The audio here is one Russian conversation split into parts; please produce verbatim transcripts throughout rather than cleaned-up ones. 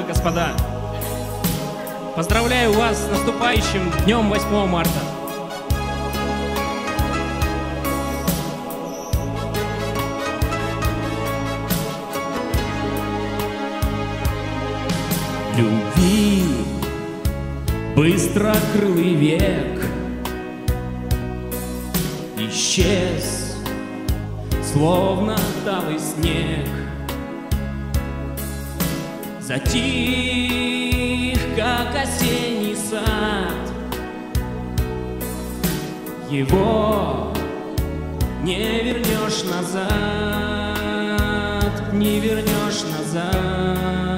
дамы и господа, поздравляю вас с наступающим днем восьмого марта. Любви быстрокрылый век исчез, словно талый снег. Затих, как осенний сад. Его не вернешь назад, не вернешь назад.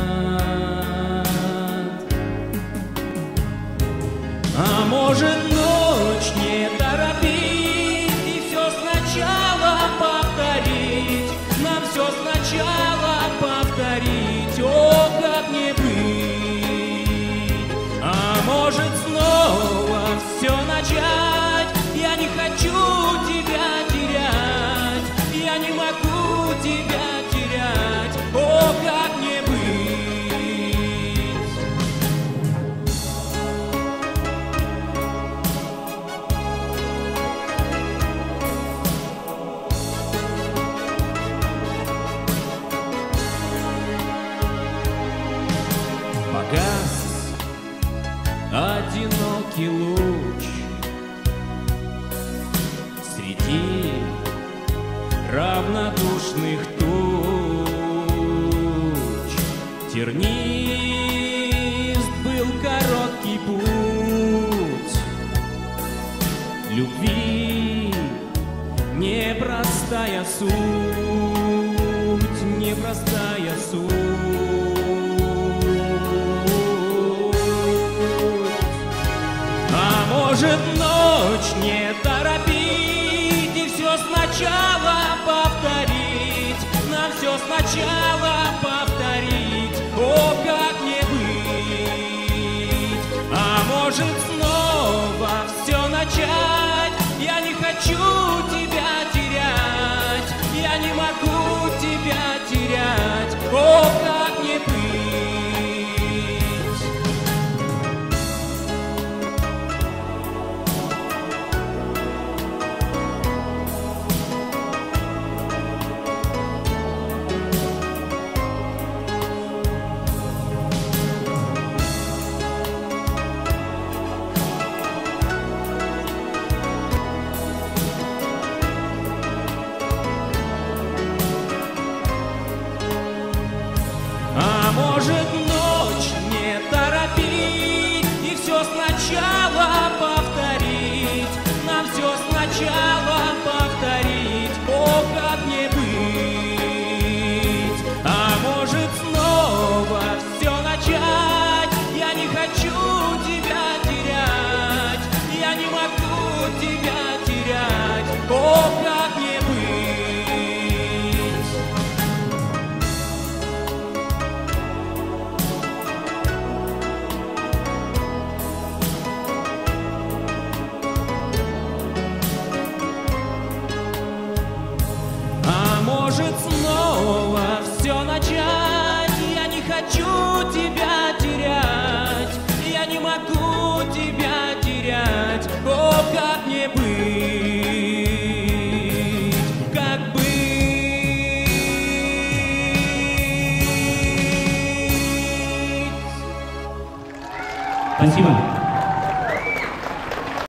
А может, ночь не торопить и все сначала повторить, нам все сначала повторить, о, как не быть. А может, снова все начать, я не хочу тебя терять, я не могу тебя терять, о, как не быть. Погас одинокий луч среди равнодушных туч. Тернист был короткий путь любви, непростая суть, непростая суть. Может, ночь не торопить и все сначала повторить, нам все сначала повторить, о, как не быть. А может, снова все начать, я не хочу тебя терять, я не могу тебя терять, о, как не быть. А может, ночь не торопить и все сначала повторить, нам все сначала повторить, о, как не быть. А может, снова все начать, я не хочу тебя терять, я не могу тебя терять, о, как не быть. Может, снова все начать, я не хочу тебя терять, я не могу тебя терять, о, как не быть, как быть. Спасибо.